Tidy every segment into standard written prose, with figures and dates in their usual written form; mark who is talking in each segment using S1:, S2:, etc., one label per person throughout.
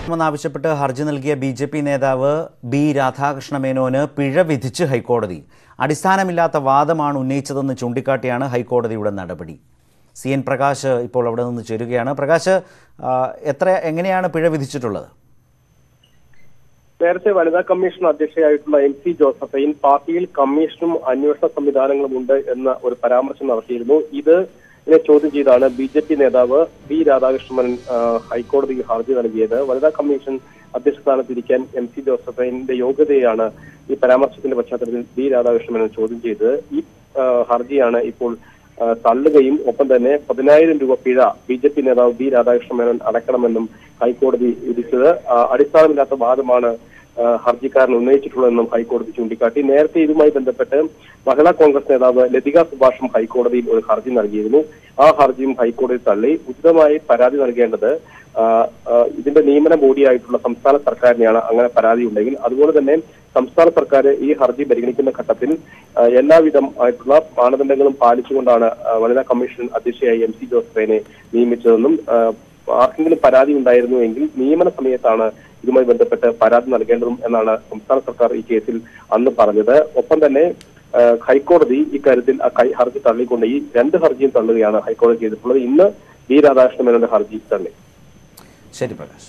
S1: ആവശ്യപ്പെട്ട് ഹർജി നൽകിയ ബിജെപി നേതാവ് ബി രാധാകൃഷ്ണ മേനോന് പിഴ വിധിച്ച് ഹൈക്കോടതി. അടിസ്ഥാനമില്ലാത്ത വാദമാണ് ഉന്നയിച്ചതെന്ന് ചൂണ്ടിക്കാട്ടിയാണ് ഹൈക്കോടതിയുടെ നടപടി. സി എൻ പ്രകാശ് ഇപ്പോൾ അവിടെ നിന്ന് ചേരുകയാണ്. പ്രകാശ്, എങ്ങനെയാണ് പിഴ വിധിച്ചിട്ടുള്ളത്?
S2: നേരത്തെ വനിതാ കമ്മീഷൻ അധ്യക്ഷയായിട്ടുള്ള MC ജോസഫൈൻ പാർട്ടിയിൽ കമ്മീഷനും അന്വേഷണ സംവിധാനങ്ങളും ഉണ്ട് എന്ന ഒരു പരാമർശം നടത്തിയിരുന്നു. ഇതിനെ ചോദ്യം ചെയ്താണ് BJP നേതാവ് ബി രാധാകൃഷ്ണൻ ഹൈക്കോടതിക്ക് ഹർജി നൽകിയത്. വനിതാ കമ്മീഷൻ അധ്യക്ഷ സ്ഥാനത്തിരിക്കാൻ MC ജോസഫൈന്റെ യോഗ്യതയാണ് ഈ പരാമർശത്തിന്റെ പശ്ചാത്തലത്തിൽ ബി രാധാകൃഷ്ണൻ ചോദ്യം ചെയ്തത്. ഈ ഹർജിയാണ് ഇപ്പോൾ തള്ളുകയും ഒപ്പം തന്നെ 10,000 രൂപ പിഴ BJP നേതാവ് ബി രാധാകൃഷ്ണ മേനോൻ അടക്കണമെന്നും ഹൈക്കോടതി വിധിച്ചത്. അടിസ്ഥാനമില്ലാത്ത വാദമാണ് ഹർജിക്കാരൻ ഉന്നയിച്ചിട്ടുള്ളതെന്നും ഹൈക്കോടതി ചൂണ്ടിക്കാട്ടി. നേരത്തെ ഇതുമായി ബന്ധപ്പെട്ട് മഹിളാ കോൺഗ്രസ് നേതാവ് ലതിക സുഭാഷും ഹൈക്കോടതിയിൽ ഒരു ഹർജി നൽകിയിരുന്നു. ആ ഹർജിയും ഹൈക്കോടതി തള്ളി. ഉചിതമായി പരാതി നൽകേണ്ടത് ഇതിന്റെ നിയമന ബോഡിയായിട്ടുള്ള സംസ്ഥാന സർക്കാരിനെയാണ് അങ്ങനെ പരാതി ഉണ്ടെങ്കിൽ. അതുപോലെ തന്നെ സംസ്ഥാന സർക്കാർ ഈ ഹർജി പരിഗണിക്കുന്ന ഘട്ടത്തിൽ എല്ലാവിധം ആയിട്ടുള്ള മാനദണ്ഡങ്ങളും പാലിച്ചുകൊണ്ടാണ് വനിതാ കമ്മീഷൻ അധ്യക്ഷയായി MC ജോസഫൈനെ നിയമിച്ചതെന്നും ആർക്കെങ്കിലും പരാതി ഉണ്ടായിരുന്നു എങ്കിൽ നിയമന സമയത്താണ് ഇതുമായി ബന്ധപ്പെട്ട് പരാതി നൽകേണ്ടതും എന്നാണ് സംസ്ഥാന സർക്കാർ ഈ കേസിൽ അന്ന് പറഞ്ഞത്. ഒപ്പം തന്നെ ഹൈക്കോടതി ഇക്കാര്യത്തിൽ ഹർജി തള്ളിക്കൊണ്ട് ഈ 2 ഹർജിയും തള്ളുകയാണ് ഹൈക്കോടതി ചെയ്തിട്ടുള്ളത്. ഇന്ന് ബി രാധാകൃഷ്ണ മേനോന്റെ ഹർജി തള്ളി.
S1: ശരി പ്രകാശ്.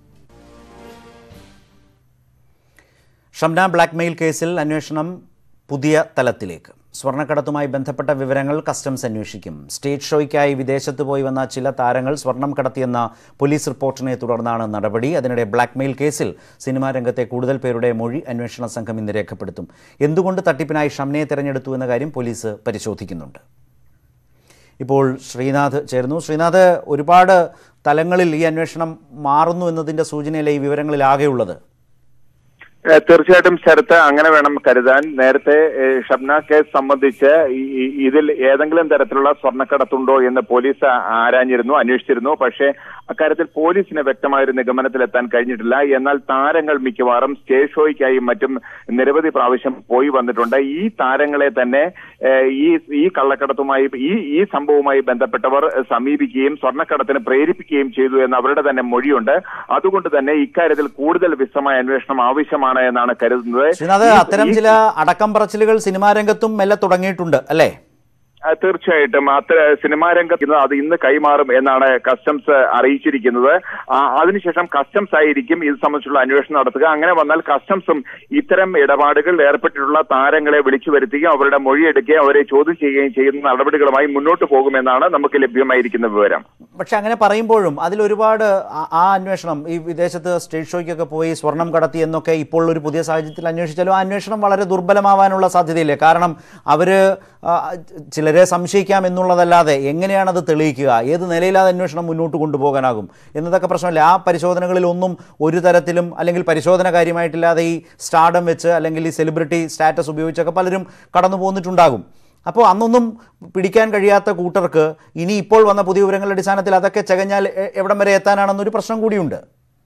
S1: ഷംന ബ്ലാക്ക്മെയിൽ കേസിൽ അന്വേഷണം പുതിയ തലത്തിലേക്ക്. സ്വർണ്ണക്കടത്തുമായി ബന്ധപ്പെട്ട വിവരങ്ങൾ കസ്റ്റംസ് അന്വേഷിക്കും. സ്റ്റേജ് ഷോയ്ക്കായി വിദേശത്ത് പോയി വന്ന ചില താരങ്ങൾ സ്വർണം കടത്തിയെന്ന പോലീസ് റിപ്പോർട്ടിനെ തുടർന്നാണ് നടപടി. അതിനിടെ ബ്ലാക്ക്മെയിൽ കേസിൽ സിനിമാ രംഗത്തെ കൂടുതൽ പേരുടെ മൊഴി അന്വേഷണ സംഘം ഇന്ന് രേഖപ്പെടുത്തും. എന്തുകൊണ്ട് തട്ടിപ്പിനായി ഷംനയെ തെരഞ്ഞെടുത്തു എന്ന കാര്യം പോലീസ് പരിശോധിക്കുന്നുണ്ട്. ഇപ്പോൾ ശ്രീനാഥ് ചേരുന്നു. ശ്രീനാഥ്, ഒരുപാട് തലങ്ങളിൽ ഈ അന്വേഷണം മാറുന്നു എന്നതിൻ്റെ സൂചനയല്ലേ ഈ വിവരങ്ങളിലാകെയുള്ളത്?
S3: തീർച്ചയായിട്ടും ശരത്ത്, അങ്ങനെ വേണം കരുതാൻ. നേരത്തെ ഷംന കേസ് സംബന്ധിച്ച് ഇതിൽ ഏതെങ്കിലും തരത്തിലുള്ള സ്വർണ്ണക്കടത്തുണ്ടോ എന്ന് പോലീസ് അന്വേഷിച്ചിരുന്നു. പക്ഷേ അക്കാര്യത്തിൽ പോലീസിന് വ്യക്തമായൊരു നിഗമനത്തിലെത്താൻ കഴിഞ്ഞിട്ടില്ല. എന്നാൽ താരങ്ങൾ മിക്കവാറും സ്റ്റേജ് ഷോയ്ക്കായും മറ്റും നിരവധി പ്രാവശ്യം പോയി വന്നിട്ടുണ്ട്. ഈ താരങ്ങളെ തന്നെ ഈ കള്ളക്കടത്തുമായി ഈ സംഭവവുമായി ബന്ധപ്പെട്ടവർ സമീപിക്കുകയും സ്വർണ്ണക്കടത്തിന് പ്രേരിപ്പിക്കുകയും ചെയ്തു എന്ന് അവരുടെ തന്നെ മൊഴിയുണ്ട്. അതുകൊണ്ട് തന്നെ ഇക്കാര്യത്തിൽ കൂടുതൽ വിശദമായ അന്വേഷണം ആവശ്യമാണ് എന്നാണ് കരുതുന്നത്.
S1: ശ്രീനാഥ്, അത്തരം ചില അടക്കം പറച്ചിലുകൾ സിനിമാ രംഗത്തും മെല്ലെ തുടങ്ങിയിട്ടുണ്ട് അല്ലേ?
S3: തീർച്ചയായിട്ടും സിനിമാ രംഗത്ത് അത് ഇന്ന് കൈമാറും എന്നാണ് കസ്റ്റംസ് അറിയിച്ചിരിക്കുന്നത്. അതിനുശേഷം കസ്റ്റംസ് ആയിരിക്കും ഇത് സംബന്ധിച്ചുള്ള അന്വേഷണം നടത്തുക. അങ്ങനെ വന്നാൽ കസ്റ്റംസും ഇത്തരം ഇടപാടുകളിൽ ഏർപ്പെട്ടിട്ടുള്ള താരങ്ങളെ വിളിച്ചു വരുത്തുകയും അവരുടെ മൊഴിയെടുക്കുകയും അവരെ ചോദ്യം ചെയ്യുകയും ചെയ്യുന്ന നടപടികളുമായി മുന്നോട്ട് പോകുമെന്നാണ് നമുക്ക് ലഭ്യമായിരിക്കുന്ന വിവരം.
S1: പക്ഷെ അങ്ങനെ പറയുമ്പോഴും അതിലൊരുപാട് ആ അന്വേഷണം ഈ വിദേശത്ത് സ്റ്റേജ് ഷോയ്ക്കൊക്കെ പോയി സ്വർണം കടത്തി എന്നൊക്കെ ഇപ്പോൾ ഒരു പുതിയ സാഹചര്യത്തിൽ അന്വേഷിച്ചാലും ആ അന്വേഷണം വളരെ ദുർബലമാവാനുള്ള സാധ്യതയില്ലേ? കാരണം അവര് ചിലരെ സംശയിക്കാം എന്നുള്ളതല്ലാതെ എങ്ങനെയാണത് തെളിയിക്കുക, ഏത് നിലയിലാതെ അന്വേഷണം മുന്നോട്ട് കൊണ്ടുപോകാനാകും എന്നതൊക്കെ പ്രശ്നമല്ലേ? ആ പരിശോധനകളിൽ ഒന്നും ഒരു തരത്തിലും അല്ലെങ്കിൽ പരിശോധന കാര്യമായിട്ടില്ലാതെ ഈ സ്റ്റാർഡം വെച്ച് അല്ലെങ്കിൽ ഈ സെലിബ്രിറ്റി സ്റ്റാറ്റസ് ഉപയോഗിച്ചൊക്കെ പലരും കടന്നു പോന്നിട്ടുണ്ടാകും. അപ്പോൾ അന്നൊന്നും പിടിക്കാൻ കഴിയാത്ത കൂട്ടർക്ക് ഇനി ഇപ്പോൾ വന്ന പുതിയ വിവരങ്ങളുടെ അടിസ്ഥാനത്തിൽ അതൊക്കെ ചകഞ്ഞാൽ എവിടം വരെ എത്താനാണെന്നൊരു പ്രശ്നം കൂടിയുണ്ട്.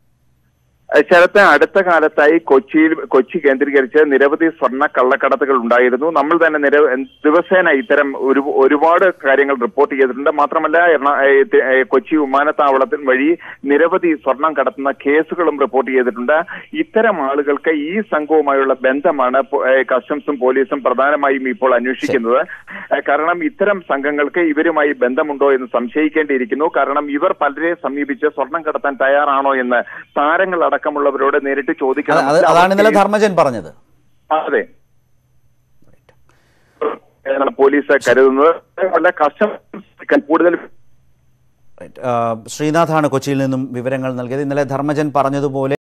S3: ശരത്ത്, അടുത്ത കാലത്തായി കൊച്ചി കേന്ദ്രീകരിച്ച് നിരവധി സ്വർണ്ണ കള്ളക്കടത്തുകൾ ഉണ്ടായിരുന്നു. നമ്മൾ തന്നെ ദിവസേന ഇത്തരം ഒരുപാട് കാര്യങ്ങൾ റിപ്പോർട്ട് ചെയ്തിട്ടുണ്ട്. മാത്രമല്ല കൊച്ചി വിമാനത്താവളത്തിൽ വഴി നിരവധി സ്വർണം കടത്തുന്ന കേസുകളും റിപ്പോർട്ട് ചെയ്തിട്ടുണ്ട്. ഇത്തരം ആളുകൾക്ക് ഈ സംഘവുമായുള്ള ബന്ധമാണ് കസ്റ്റംസും പോലീസും പ്രധാനമായും ഇപ്പോൾ അന്വേഷിക്കുന്നത്. കാരണം ഇത്തരം സംഘങ്ങൾക്ക് ഇവരുമായി ബന്ധമുണ്ടോ എന്ന് സംശയിക്കേണ്ടിയിരിക്കുന്നു. കാരണം ഇവർ പലരെ സമീപിച്ച് സ്വർണം കടത്താൻ തയ്യാറാണോ എന്ന് താരങ്ങൾ അടക്കമുള്ളവരോട് നേരിട്ട് ചോദിക്കണം.
S1: അതാണ് ഇന്നലെ ധർമ്മജൻ പറഞ്ഞത്.
S3: അതെ, പോലീസ് കരുതുന്നത് കസ്റ്റംസ് കൂടുതൽ.
S1: ശ്രീനാഥാണ് കൊച്ചിയിൽ നിന്നും വിവരങ്ങൾ നൽകിയത്. ഇന്നലെ ധർമ്മജൻ പറഞ്ഞതുപോലെ